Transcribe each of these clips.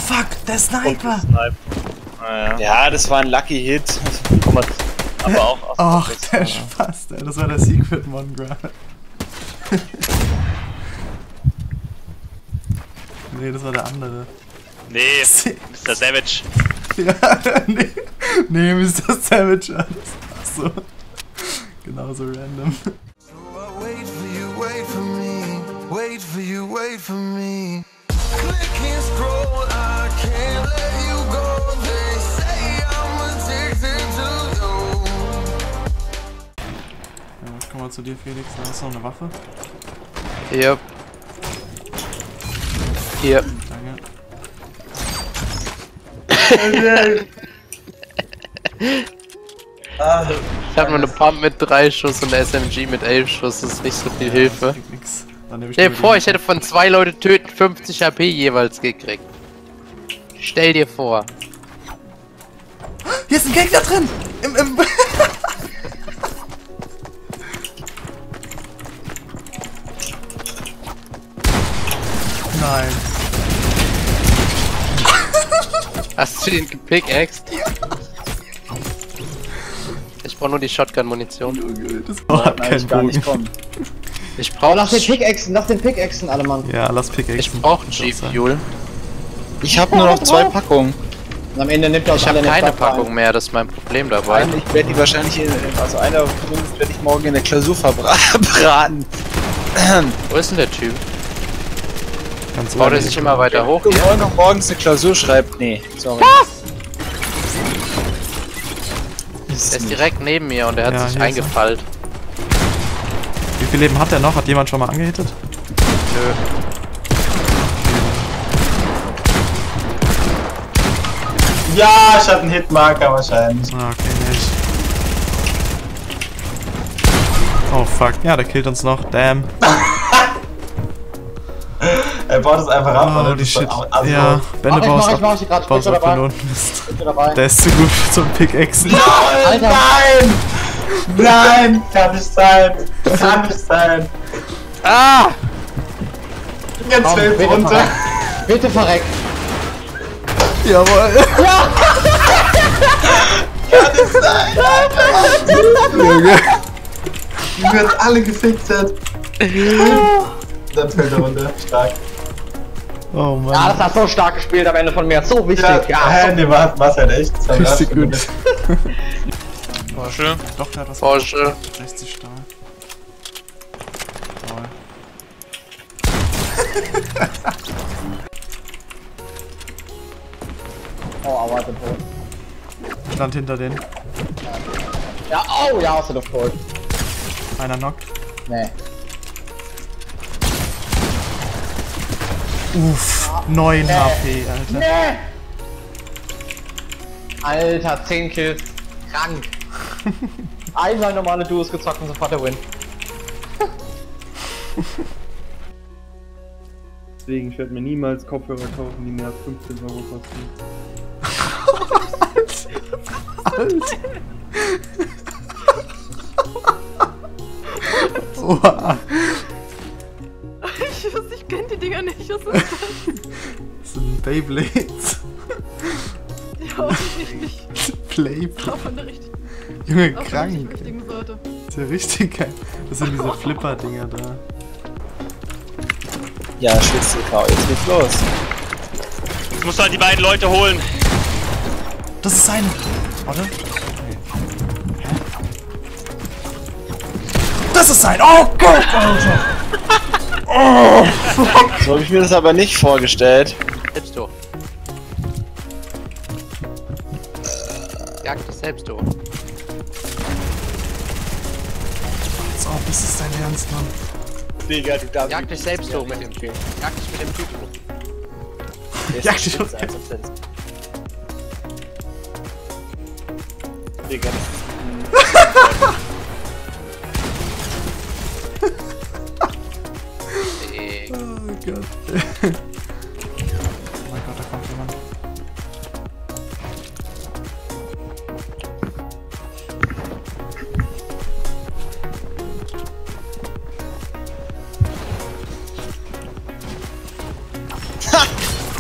fuck, der Sniper! Ja, das war ein Lucky Hit. Aber auch Ach, der Spaß, ey. Das war der Secret Mongrel. Nee, das war der andere. Nee, Mr. Savage. Ja, nee. Nee, Mr. Savage. Achso. Genauso random. Wait for you, wait for me. Wait for you, wait for me. Click and scroll, I can't let you go. They say I'm addicted to you. Ja, was kommen wir zu dir, Felix? Da hast du noch eine Waffe? Yep. Hier. Danke. Ich hab nur eine Pump mit 3 Schuss und eine SMG mit 11 Schuss, das ist nicht so viel Hilfe. Stell dir vor, ich hätte von 2 Leute töten 50 HP jeweils gekriegt. Stell dir vor. Hier ist ein Gegner drin! Im Nein. Hast du den gepickaxed? Ich brauch nur die Shotgun-Munition. Das hat keinen Bogen. Ich brauch... Lass den Pickaxen, alle Mann. Ja, lass Pickaxe. Ich brauch einen G-Fuel. Ich habe nur noch 2 Packungen. Und am Ende nimmt er uns Ich habe alle keine eine Packung mehr, das ist mein Problem dabei. Ich werde die wahrscheinlich also einer zumindest werde ich morgen in der Klausur verbraten. Wo ist denn der Typ? Ganz Baut er sich immer weiter hoch Und hier? morgen noch morgens eine Klausur schreibt. Nee, sorry. Der ist direkt neben mir und er hat Ja, sich hier ist er. eingefallt. Wie viel Leben hat er noch? Hat jemand schon mal angehittet? Nö. Ja, ich hatte einen Hitmarker wahrscheinlich. Ah, okay, nicht. Oh fuck, ja, der killt uns noch, damn. Er baut es einfach ab. Oh, und die ist Shit. also, Ja, Bände baust ab. mach ich grad. Baust Bist du ab, wenn dabei? du unten bist. Bist du dabei? Der ist zu gut für so einen Pickaxe. Alter. Nein! Nein! Kann nicht sein! Kann nicht sein! Ah! Jetzt Komm, fällt bitte runter! verreck. Bitte verreck. Jawohl. Kann nicht sein! Junge. Die werden alle gefickt hat. Dann fällt er runter. Stark. Oh Mann. Ja, das hast du so stark gespielt am Ende von mir. So wichtig. Ja, Nee, war's halt echt. Das war Richtig krass. gut. Porsche. Doch, der hat was. Porsche. 60 Stahl. Oh, aua, den tot. Stand hinter denen. Ja, oh, ja, hast du doch tot. Einer knockt. Nee. Uff, 9 HP, Alter. Nee! Alter, 10 Kills. Krank. Einmal normale Duos gezockt und sofort der Win. Deswegen, ich werde mir niemals Kopfhörer kaufen, die mehr als 15 Euro kosten. Alter. Oha. Ich kenn die Dinger nicht, was ist das? Das sind Beyblades. Ja, offensichtlich. Playblade. Auf der richtigen, Junge, auf der krank. richtigen Seite. Das ist ja richtig geil. Das sind diese Flipper-Dinger da. Ja, Schwitzelkau, jetzt geht's los. Jetzt musst du halt die beiden Leute holen. Das ist sein. Warte. Hä? Das ist sein. Oh Gott, Alter. Oh, fuck. So habe ich mir das aber nicht vorgestellt. Selbst du. Jag dich selbst du. Als ob, ist das dein Ernst, Mann? Digga, du darfst. Jag dich selbst du mit dem Typ. Jag dich mit dem Typen. Jag dich schon. Digga, Oh Gott. Oh mein Gott, da kommt jemand.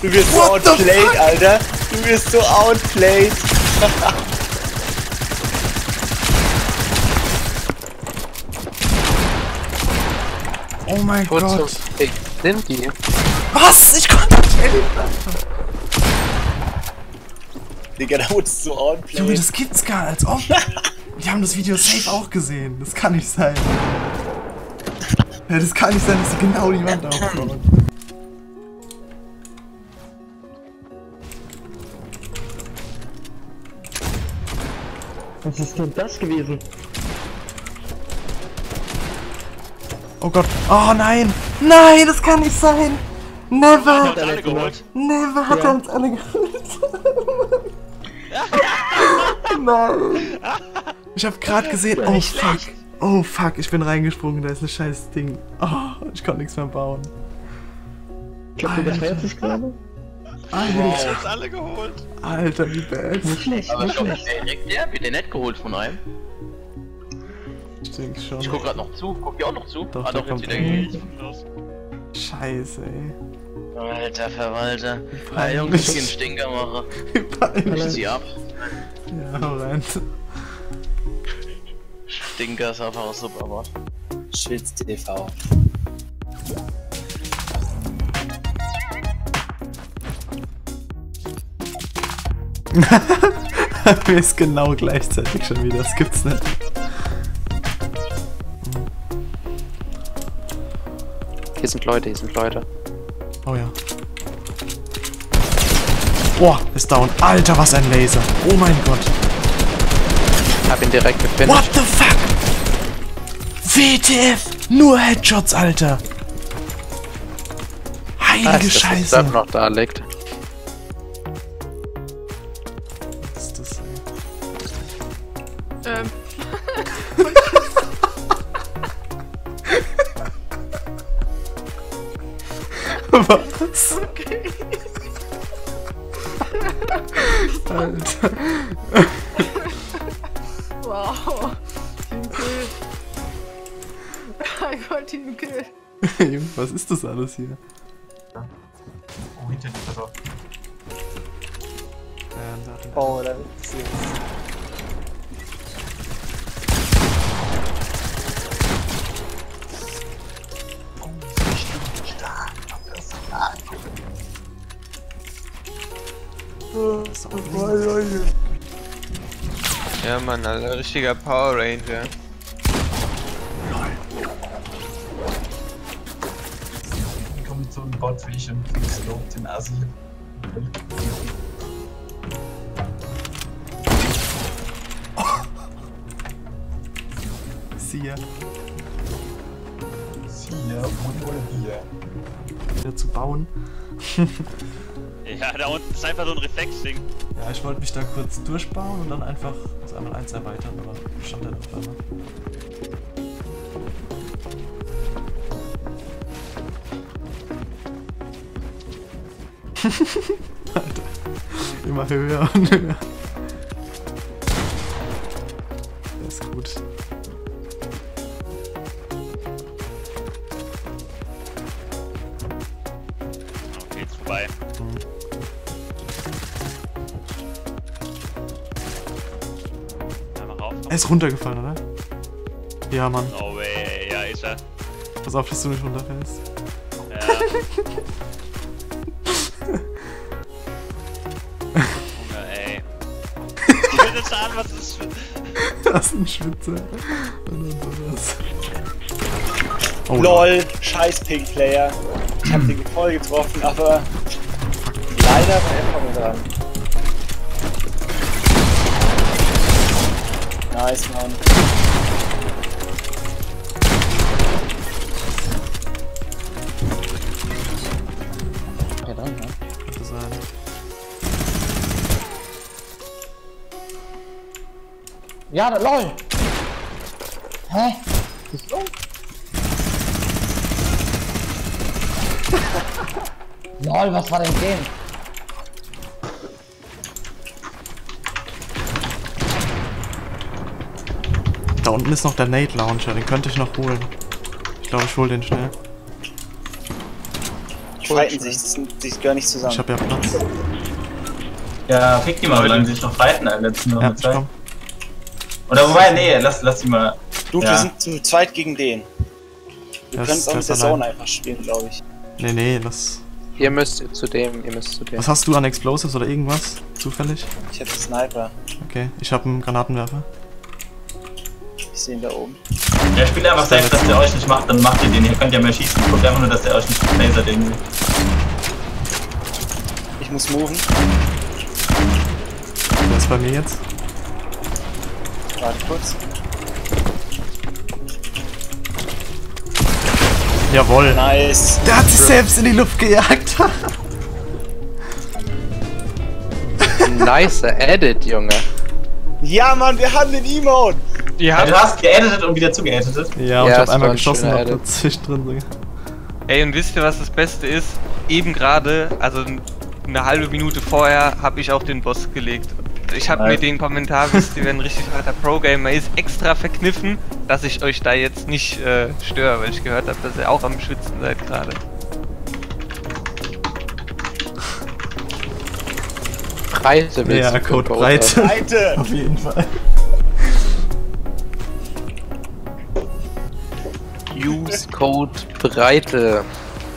Du wirst so outplayed, Alter. Du wirst so outplayed. Oh mein Wo Gott. zum Fick sind die? Was? Ich konnte nicht erleben. Digga, da wurdest du so outplayed. Junge, das gibt's gar nicht. Als ob. Die haben das Video safe auch gesehen. Das kann nicht sein. Ja, das kann nicht sein, dass sie genau die Wand aufbauen. Was ist denn das gewesen? Oh Gott. Oh nein. Nein, das kann nicht sein. Never. Hat alle geholt. Never hat er uns alle geholt. Nein. Ich hab grad gesehen. Oh fuck. Oh fuck, ich bin reingesprungen. Da ist ein scheiß Ding. Oh, ich konnte nichts mehr bauen. Ich glaube, du überfährst dich gerade. Hat uns alle geholt. Alter, wie bad. Nicht schlecht, Aber nicht ich schlecht. direkt der wird der nicht geholt von einem. Ich denke schon. Ich guck grad noch zu. Guck dir auch noch zu? Doch, Ah, da doch, jetzt kommt wieder einer. geht. Scheiße, ey. Alter Verwalter. Ja, peinlich. Jungs, ich geh einen Stinker machen. Wie peinlich. Ich zieh ab. Ja, hau rein. Stinker ist einfach super, aber. Schwitz TV. Wir ist genau gleichzeitig schon wieder. Das gibt's nicht. Hier sind Leute, hier sind Leute. Oh ja. Boah, ist down. Alter, was ein Laser. Oh mein Gott. Hab ihn direkt gefinisht. What the fuck? WTF! Nur Headshots, Alter. Heilige Scheiße. Das noch da liegt. Was ist das, ey? Was? Okay. Alter. Wow. Teamkill. Einfach Teamkill. Junge, was ist das alles hier? Oh, hinter dir, pass auf. Oh, da ist sie. Ja, Mann, Alter, richtiger Power Ranger. Kommt so ein Bot wie ich und kriegst Lob den Assi. Sia. Sia, oder Bier. Wieder zu bauen. Ja, da unten ist einfach so ein Reflexding. Ja, ich wollte mich da kurz durchbauen und dann einfach das einmal eins erweitern, aber stand halt auf einmal. Alter. Immer höher und höher. Das ist gut. Okay, jetzt vorbei. Einmal rauf. Er ist runtergefallen, oder? Ja, Mann. No way, ja, ist er. Pass auf, dass du nicht runterfällst. Ja. Junge, ey. Ich will jetzt an, was ist für... Das ist ein Schwitzer. Und dann sowas. Oh, LOL, scheiß Pink-Player. Ich hab den voll getroffen, aber leider war er vorne dran. Nice, Mann. Ja, dann, ne? könnte sein. Ja, da, lol! Hä? Lol, was war denn dem? Da unten ist noch der Nate Launcher, den könnte ich noch holen. Ich glaube, ich hol den schnell. streiten sich, die gehören nicht zusammen. Ich hab ja Platz. Ja, fick die mal, solange sie sich noch fighten, letzten Ja, Runde ich Zeit. komm. Oder wobei, nee, lass die mal. Du, ja. wir sind zu zweit gegen den. Wir Das können es auch ist mit der allein. Zone einfach spielen, glaube ich. Nee, lass. Ihr müsst zu dem. Was hast du an Explosives oder irgendwas? Zufällig? Ich hab den Sniper. Okay, ich hab einen Granatenwerfer. Ich sehe ihn da oben. Ja, spielt einfach safe, dass der euch nicht macht, dann macht ihr den. Ihr könnt ja mehr schießen. Guckt einfach nur, dass der euch nicht lasert irgendwie. Ich muss moven. Der ist bei mir jetzt. Warte kurz. Jawohl. Nice. Der hat sich selbst in die Luft gejagt. Nice Edit, Junge. Ja, Mann, wir haben den Emote. Ja, du hast geeditet und wieder zugeeditet. Ja, und Ja, ich es hab einmal war ein geschossen schöner und Edit. hab zwischendrin sogar. Ey, und wisst ihr, was das Beste ist? Eben gerade, also eine halbe Minute vorher, habe ich auf den Boss gelegt. Ich habe mir den Kommentar, wisst ihr, wer ein richtig harter Pro-Gamer ist, extra verkniffen, dass ich euch da jetzt nicht störe, weil ich gehört habe, dass ihr auch am Schwitzen seid gerade. Breite willst Ja, du Code für Breite. Breite. Auf jeden Fall. Use Code Breite.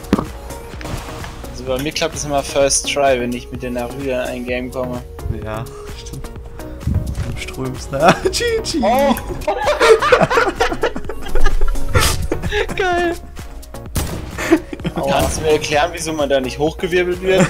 Also bei mir klappt es immer First Try, wenn ich mit der Narüa in ein Game komme. Ja, stimmt. Du strömst da. GG. Oh. Geil. Kannst du mir erklären, wieso man da nicht hochgewirbelt wird?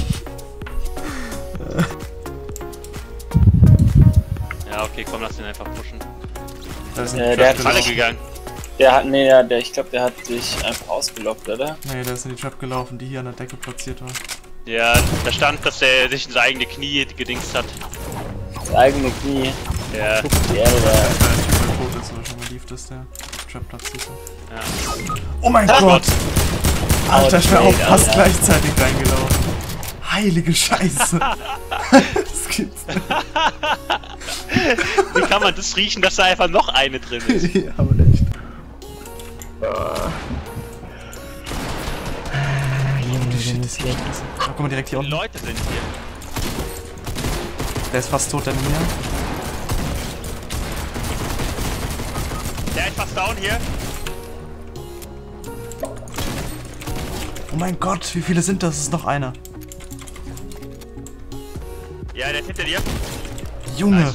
Ja, okay, komm, lass den einfach pushen. Der hat Falle gegangen. Ich glaube, der hat dich einfach ausgelockt, oder? Nee, der ist in die Trap gelaufen, die hier an der Decke platziert war. Ja, da stand, dass der sich ins eigene Knie gedingst hat. Das eigene Knie. Ja. Guck die Erde da. Der Typ mal tot ist, aber schon mal lief, dass der Trap platziert hat. Ja. Oh mein Gott! Alter, ich wäre auch Outplayed, fast Alter. gleichzeitig reingelaufen. Heilige Scheiße. Das gibt's nicht. Wie kann man das riechen, dass da einfach noch eine drin ist? Ja, aber nicht. Holy shit, ist hier scheiße. Da guck mal direkt hier Wie viele unten. Leute sind hier? Der ist fast tot, der Mia. Der ist fast down hier. Oh mein Gott, wie viele sind das? Es ist noch einer. Ja, der ist hinter dir. Junge!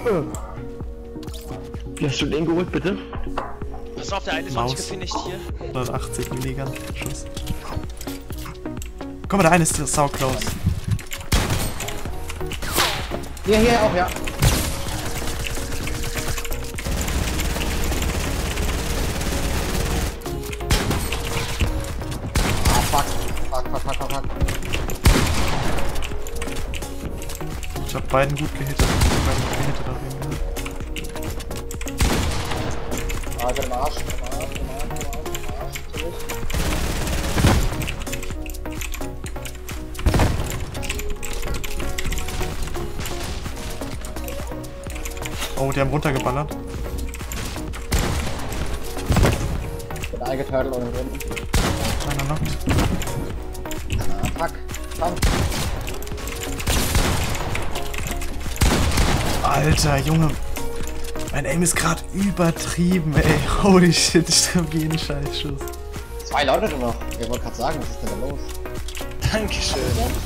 Wie hast du den geholt, bitte? Pass auf, der eine ist noch nicht Maus. gefinisht hier. 180 Milligramm Schuss. Guck mal, der eine ist sau close. Hier auch, ja. Fuck. Ich hab beiden gut gehittet. Auf jeden Fall. Im Arsch. Oh, die haben runtergeballert. Bin eingeteilt und drin. Einer knockt. Fuck. Alter, Junge. Mein Aim ist gerade übertrieben, ey. Holy shit, ich treffe jeden Scheißschuss. 2 Leute nur noch. Ich wollte gerade sagen, was ist denn da los? Dankeschön.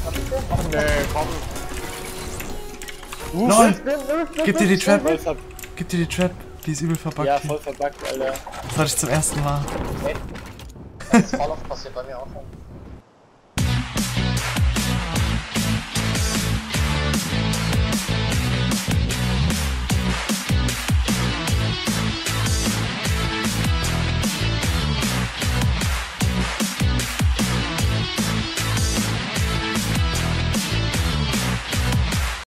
Nein! Gib dir die Trap. Voll ver Gib dir die Trap. Die ist übel verbuggt. ja, hier. voll verbuggt, Alter. Das hatte ich zum ersten Mal. Das ist voll oft passiert bei mir auch schon.